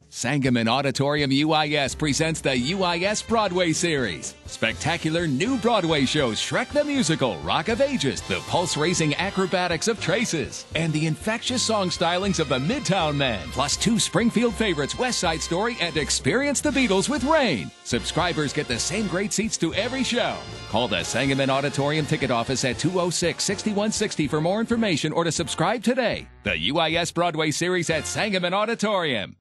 Sangamon Auditorium UIS presents the UIS Broadway series. Spectacular new Broadway shows Shrek the Musical, Rock of Ages, the pulse-raising acrobatics of Traces, and the infectious song stylings of the Midtown Men, plus 2 Springfield favorites, West Side Story and Experience the Beatles with Rain. Subscribers get the same great seats to every show. Call the Sangamon Auditorium ticket office at 206-6160 for more information or to subscribe today. The UIS Broadway series at Sangamon Auditorium.